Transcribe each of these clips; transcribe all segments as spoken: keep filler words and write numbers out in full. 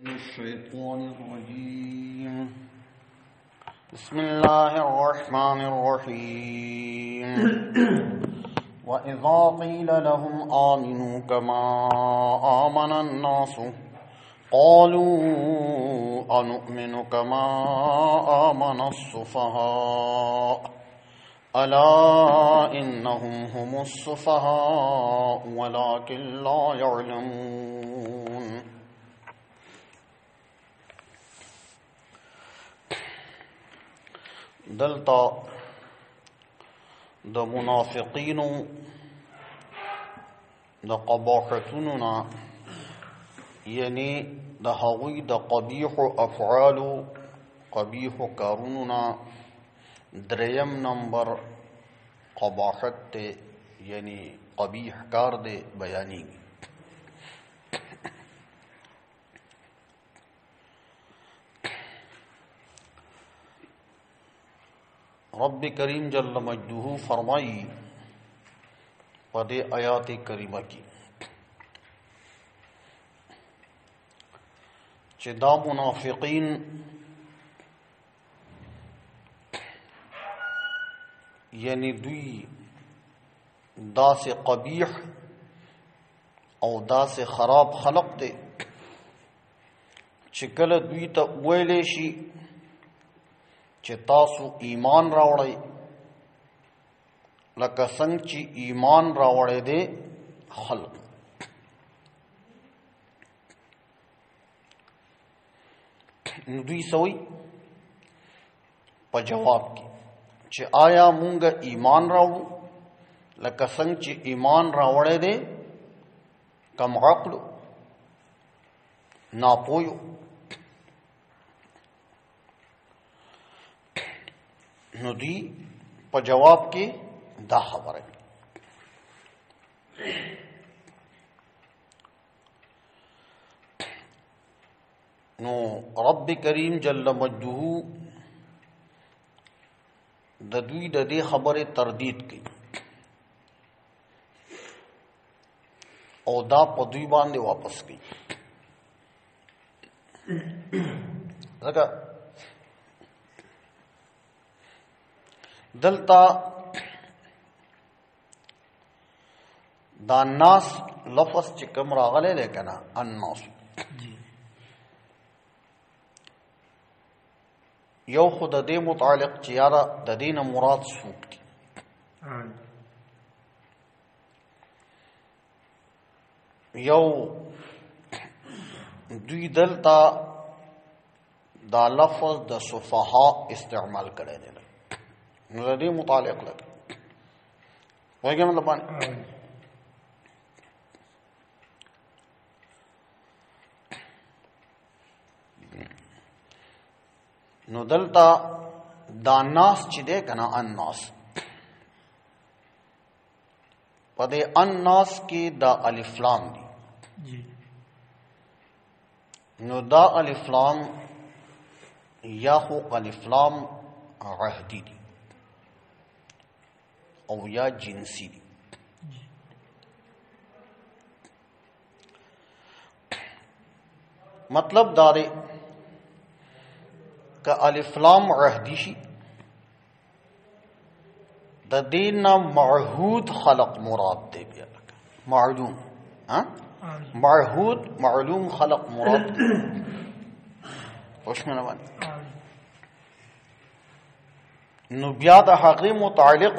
الشيطان الرجيم بسم الله الرحمن الرحيم وإذا قيل لهم آمنوا كما آمن الناس قالوا أنؤمن كما آمن السفهاء ألا إنهم هم السفهاء ولكن لا يعلمون. دلتا د منافقینو د قباحتوننا یعنی د هغوی د قبیح افعالو قبیح کاروننا دریم نمبر قباحت تے یعنی قبیح کار دے بیانی گی. رب کریم جل مجدہ فرمائی پدے آیات کریمہ کی چہ دا منافقین یعنی دوی دا سے قبیح او دا سے خراب خلق دے چکل دوی تا ویلے شی چه تاسو ایمان راوڑی لکه څنګه چې ایمان راوڑی دے خلق. نو دوی سوئی په جواب کې چې آیا مونږ ایمان راوړو لکه څنګه چې ایمان راوړی دی کم عقلو ناپویو. نو دی په جواب کې دا خبره نو رب کریم جل مجدہ د دوی د دې خبره تردید کړي او دا په دوی باندې واپس کړي. ځکه دلتا دا الناس لفظ چکم راغلے لیکنا الناس یو خود دے متعلق چیارا دا دین مراد سوک دی. یو دوی دلتا دا لفظ دا صفحاء استعمال کرے دے نظری متعلق لگا وہی کیا مطلب بانی نو دلتا دا الناس چی دے کنا الناس پا دے الناس کی دا الف لام دی نو دا الف لام یا خو الف لام عہدی دی او یا جنسی دی. مطلب دارے کہ الف لام عہدی شی دا دینا معہود خلق مراد دے بیا لگا معلوم معہود معلوم خلق مراد دے خوش میں نوانی نو بیا دا حقی متعلق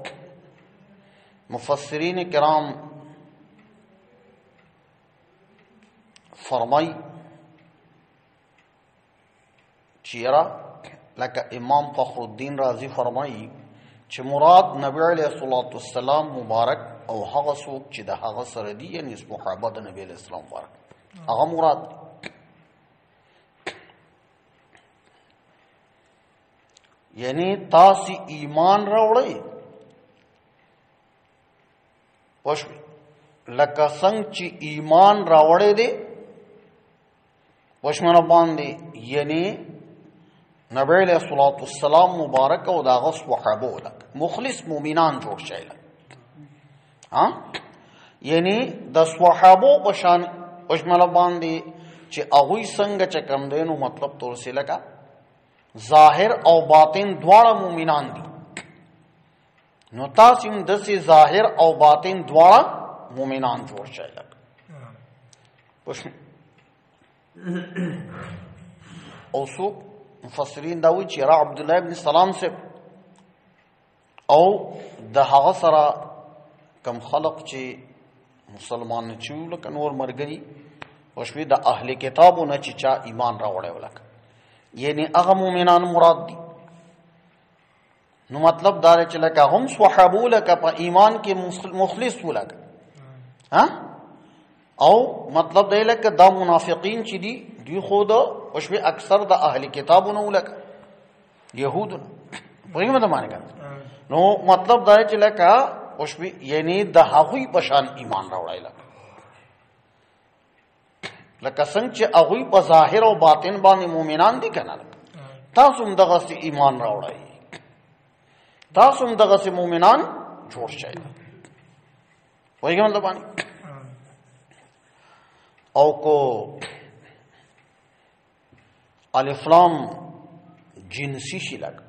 مفسرین کرام فرمائی چیرا لکہ امام فخر الدین رازی فرمائی چھ مراد نبی علیہ السلام مبارک او حغا سوک چھ دا حغا سردی یعنی اس محابہ دا نبی علیہ السلام مبارک اغا مراد یعنی تاسی ایمان راوڑی پوشوی لکه څنګه چې ایمان راوړی دی پوشمنه باندې یعنی نبی علیہ الصلوۃ والسلام مبارک او داغه صحابه لک مخلص مومنان جوړ شي ها یعنی د صحابه په شان پوشمنه باندې چې هغوی څنګه چې کوم دی نو مطلب تور سي لکه ظاهر او باطن دواړه مؤمنان دي، نو تاسو هم داسې ظاهر او باطن دواړه مؤمنان جوړ شئ. لکه او څوک مفسرین دا وایي چې را عبدالله ابن سلام سے او د هغه سره کم خلق چې مسلمان نه چې لکه نور مرګري او شوي د اهل کتابو نه چې چا ایمان راوړی ولکه یعنی هغه مؤمنان مراد دي. نو مطلب دا چې لکه هم صحابو لکه په ایمان کې مخلص ولکه ها، او مطلب دی لکه دا منافقین چې دي دوی خود او شوي اکثر د اهل کتابو نه ولکه یهود نه پوهېږم ته معنی کنه. نو مطلب دا چې لکه او شوي یعنی د هغوی په شان ایمان راوړی لکه لکه څنګه چې هغوی په ظاهر او باطن باندې مؤمنان دي کنه، تاسو هم دغسې ایمان راوړئ، تاسو هم دغسې مؤمنان جوړ شئ. پوهېږم مطلب باندې. او کو الف لام جنسی شي لکه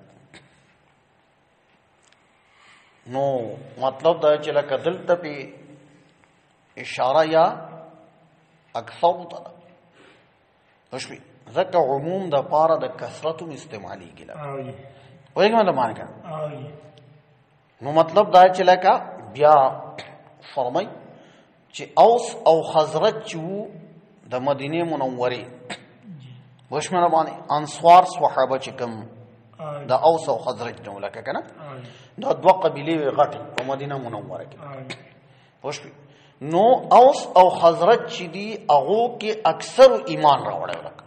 نو مطلب دا چې لکه دلته پې اشاره یا اکثر ته ده وشوي ځکه عموم د پاره د کثرت هم استعمالیږي لکه پوهېږم مطلب معنی کنه. نو مطلب دا چې لکه بیا فرمای چې اوس او خزرج چې وو د مدینې منورې وشمنه باندې انصار صحابه چې کوم د اوس او خزرج نه لکه کنه دا دوه قبیلې غټې په مدینه منوره کې وشوي. نو اوس او خزرج چې دي هغو کې اکثر ایمان راوړی لکه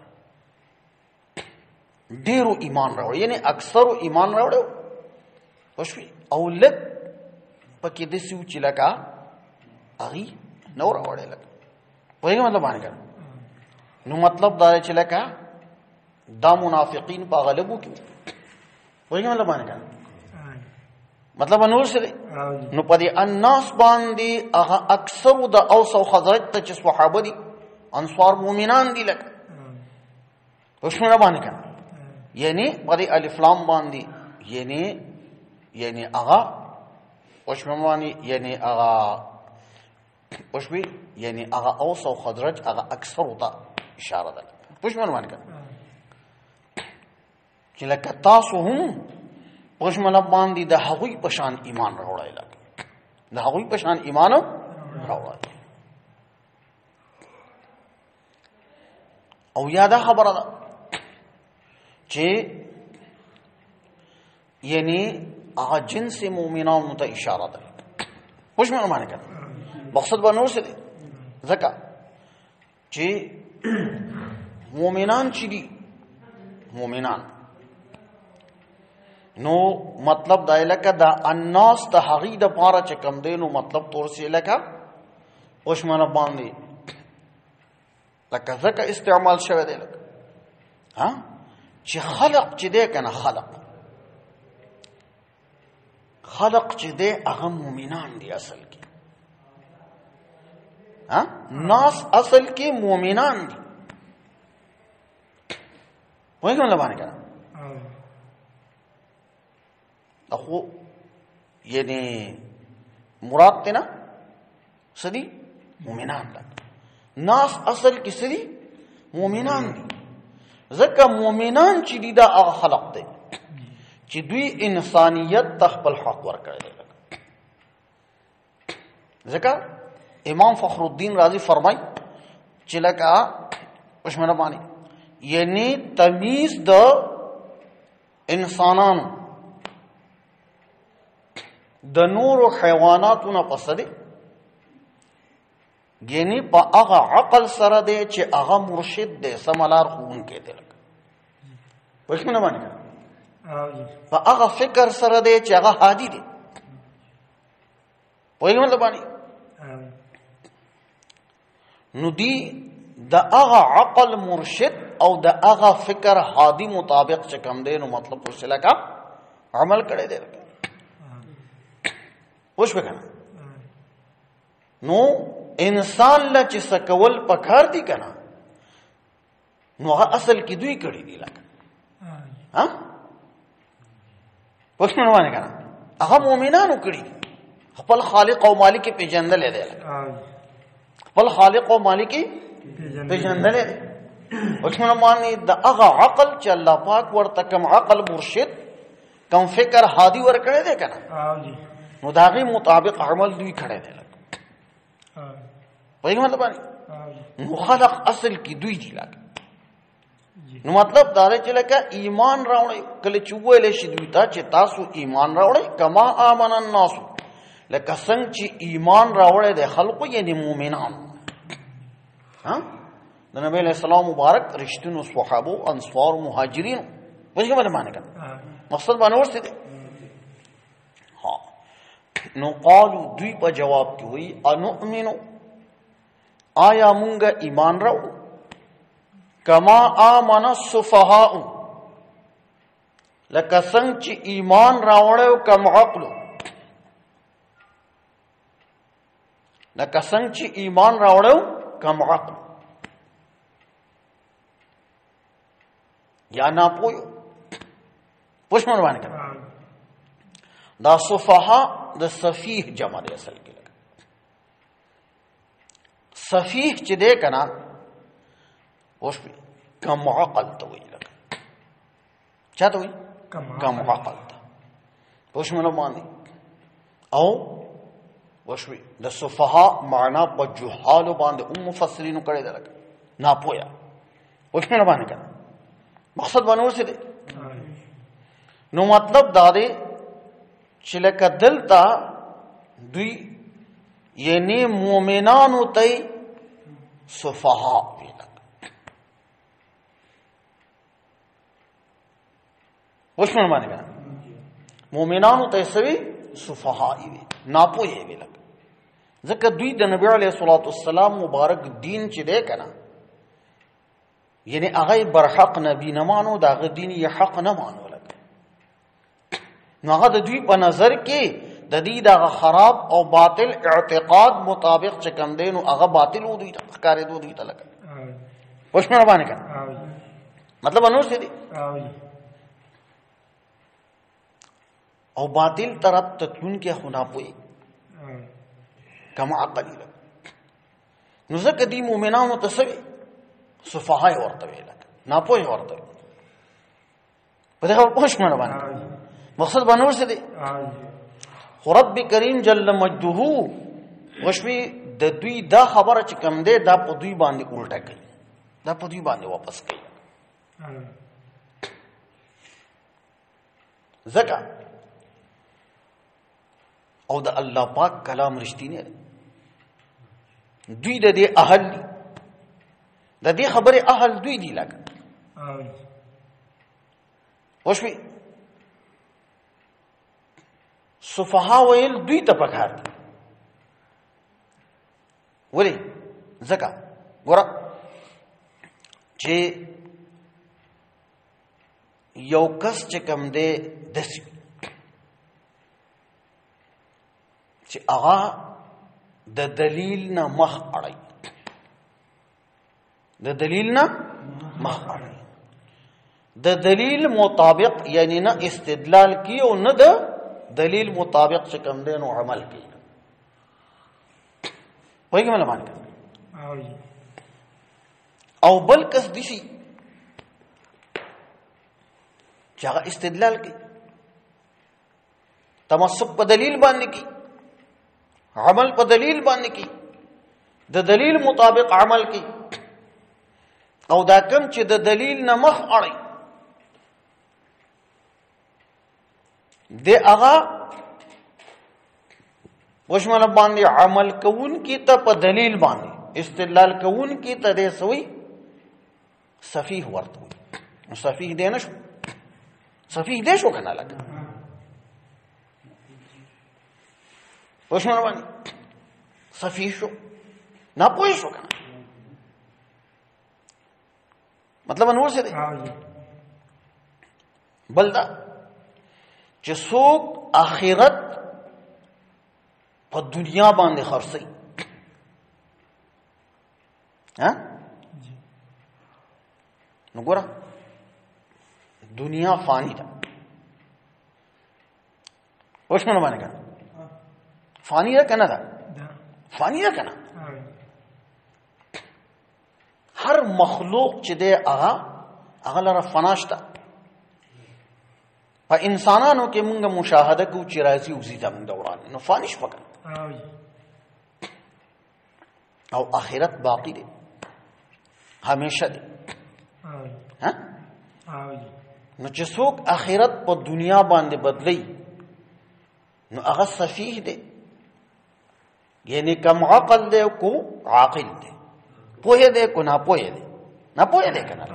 ډېرو ایمان راوړی یعنی اکثر ایمان راوړی وشوي او لږ پکې داسې و چې لکه هغې نو راوړی لکه پوهېږم مطلب باندې کنه. نو مطلب دا دی چې لکه دا منافقین په هغه لږو کې پوهېږم مطلب باندې کنه مطلب نور څه دی. نو په دې الناس باندې هغه اکثر د اوس او خزرج ته چې صحابه دي انصار مؤمنان دي لکه وشمنه باندې کنه یعنی په دې الف لام باندې یعنی یعنی هغه وشمنه باندې یعنی هغه وشوي یعنی هغه اوس او خزرج هغه اکثر ته اشاره ده وشمنه باندې کنه چې لکه تاسو هم وشمنه باندې د هغوی په شان ایمان راوړی لکه د هغوی په شان ایمان راوړی. او یاده خبره ده چې یعنی هغه جنس مؤمنانو ته اشاره ده وشمنه باندې کنه مقصد به نور څه دی ځکه چې مؤمنان چې دي مؤمنان نو مطلب دا لکه دا الناس د هغې د پاره چې کم دی نو مطلب تور سي لکه وشمنه باندې لکه ځکه استعمال شوی دی لکه ها چې خلق چې دی کنه خلق خلق چې دی هغه مؤمنان دي اصل کې ها ناس اصل کې مؤمنان دي پوهېږم له باندې کنه اخو یعنی مراد ته نه سدي مؤمنان ده ناس اصل کې سدي مؤمنان دي ځکه مؤمنان چې دي دا هغه خلق دی چې دوی انسانیت ته خپل حق ورکړی دی. ځکه امام فخر الدین رازی فرمای چې لکه وشمنه باندې یعنی تمیز د انسانانو د نورو حیواناتو نه پس دی یعنی په هغه عقل سره دی چې هغه مرشد دی سملار ښوونکی دی لکه وشمنه باندې په هغه فکر سره دی چې هغه هادي دی پوهېږم مطلب باندې. نو دی د هغه عقل مرشد او د هغه فکر هادي مطابق چې کوم دی نو مطلب ورسې لکه عمل کړی دی لکه وشوه کنه. نو انسان له چې څه کول پکار دي کنه نو هغه اصل کې دوی کړی دی لکه ها پښتون باندې کنه هغه مؤمنانو کړی خپل خالق او مالک په جندل دی لکه خپل خالق او مالک په جندل دی پښتون باندې د هغه عقل چې الله پاک ورته کوم عقل مرشد کوم فکر هادي ور کړی دی کنه نو داغه مطابق عمل دوی کړی دی لکه په یوه مطلب باندې نو خلق اصل کې دوی دی لکه نو مطلب دا دی چې لکه ایمان راوړی کله چې ویل شي دوی ته چې تاسو ایمان راوړی کما آمن الناس لکه څنګه چې ایمان راوړی د خلقو یعنی مؤمنان ها د نبی علیہ السلام مبارک رښتینو صحابه انصار مهاجرین وایي کومه معنی کړه مقصد باندې ورسېده ها نو قالو دوی په جواب کې وایي انؤمنو آیا مونږه ایمان راوړو کما آمن السفهاء لکه څنګه چې ایمان راوړو کم عقل لکه څنګه چې ایمان راوړو کم عقل یا نه پوهیو پښمن باندې کړه دا سفهاء د سفیه جمع دی اصل کې لکه سفیه چې دی کنه اوس کم عقل ته وایي لکه چا ته وایي کم عقل ته پښمن باندې او وشوي د سفهاء معنا په جهال باندې ام مفسرین کړي درک نه پویا پښمن باندې کړه مقصد باندې ورسېده نو مطلب دا دی چې لکه دلته دوی یعنی مؤمنانو ته سفهاء ویل پښمن باندې کړه مؤمنانو ته سوي سفهاء وی ناپوهي ویل ځکه دوی د نبی علیه الصلاۃ والسلام مبارک دین چې دی کنه یعنی هغه برحق نبی نه مانو داغه دین یې حق نه مانو لکه نو هغه د دوی په نظر کې د دې دغه خراب او باطل اعتقاد مطابق چې کوم دی نو هغه باطل و دوی ته ښکارې دو دوی ته لکه پښتنه باندې کنه مطلب انور څه دی او باطل طرف تتلون کې خنا پوي کما عقل نو ځکه دی مؤمنانو ته سوي سفهاء ورته ویل نه پوي ورته په دغه پښمنه باندې مقصد باندې ورسې دی رب کریم جل مجده وشوي د دوی دا خبره چې کم دی دا په دوی باندې الټه کوي دا په دوی باندې واپس کوي ځکه او د الله پاک کلام رښتینی دی دوی د دې اهل دي د دې خبره اهل دوی دي لکه وشوي سفهاء ویل دوی ته پکار دي ولی ځکه ګوره چې یو کس چې کم دی داسې چې هغه د دلیل نه مخ اړوي د دلیل نه مخ اړوي د دلیل مطابق یعنی نه استدلال کی او نه د دلیل مطابق چې کوم دی نو عمل کوي وایي کومه باندې او بل کس دي شي چې هغه استدلال کوي تمسک په دلیل باندې کوي عمل په دلیل باندې کی د دلیل مطابق عمل کی او دا کم چې د دلیل نه مخ اړي د هغه وشمل باندې عمل کوون کی ته په دلیل باندې استدلال کوون کی ته د سوي سفیه ورته سفیه دی نه شو سفیه دی شو کنه لګ وشمل باندې سفیه شو نه پوه شو کنه مطلب انور څه دی بل دا چې څوک آخرت په دنیا باندې خرڅي ها نو ګوره دنیا فانی ده، اوس مې باندې کنه فانی ده کنه ده فانی ده کنه. هر مخلوق چې دی هغه هغه لره فنا شته. په انسانانو کې مونږ مشاهده کوو چې راځي وځي زموږ دوران، نو فانی شپه کنه او آخرت باقی دی، همیشه دی. ها نو چې څوک آخرت په دنیا باندې بدلی نو هغه سفیه دی، یعنی کم عقل دی کو عاقل دی، پوهه دی کو نه پوهه دی، نه پوهه دی کنه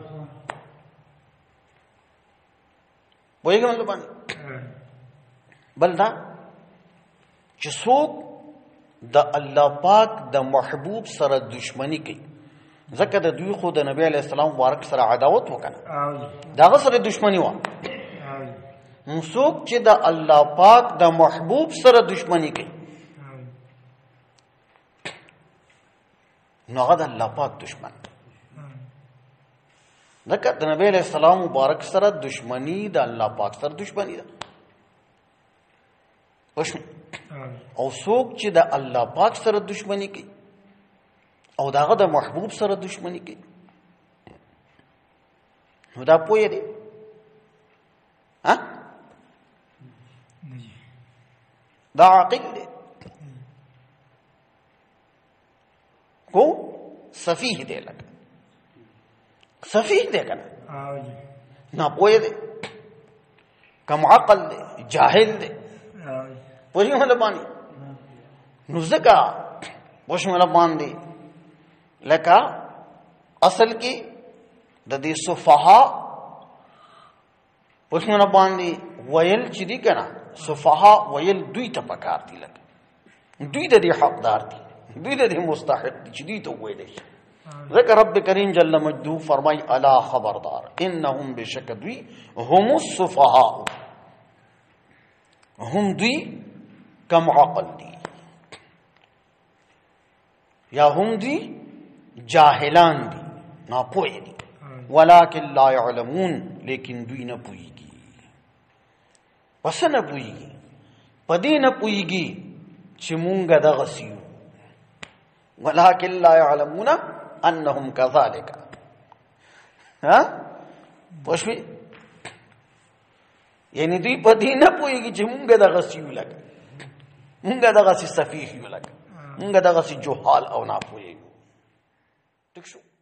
پوهیږي مطلب باندې. بل دا چې څوک د الله پاک د محبوب سره دشمنی کوي، ځکه د دوی خو د نبی علیہ السلام مبارک سره عداوت وکنه، داغه سره دشمنی و. نو څوک چې د الله پاک د محبوب سره دشمنی کوي نو هغه د الله پاک دشمن، ځکه د نبی علیہ السلام مبارک سره دشمنی د الله پاک سره دشمنی ده. او څوک چې د الله پاک سره دشمنی کوي او داغه د محبوب سره دشمنی کوي نو دا پوهه دی. ها دا عاقل دی کو سفیه دی، لکه سفیه دی کنه نا پوهه دی، کم عقل دی، جاهل دی. پوهیږي مطلب باندې. نو ځکه پوښ مطلب باندې لکه اصل کې د دې صفحا پوښ مطلب باندې ویل چې دی کنه صفحا ویل دوی ته پکار دي، لکه دوی د دې حقدار دي، دوی د دې مستحق دي چې دوی ته ویل شي. ځکه رب کریم جل مجدو فرمای الا خبردار انهم بشک دوی هم الصفحاء، هم دوی کم عقل دی یا هم دی جاہلان دی، ناپوئے دی. ولیکن لا يعلمون، لیکن دوی نہ پوئیگی. پس نہ پوئیگی پدی نہ پوئیگی چی مونگا دغسیو. ولیکن لا يعلمون انہم کذالک. ہاں پوشوی یعنی دوی پدی نہ پوئیگی چی مونگا دغسیو لگا، مونگا دغسی سفیحیو لگا، مونگا دغسی جوحال او ناپوئیگو. ٹھیک شو؟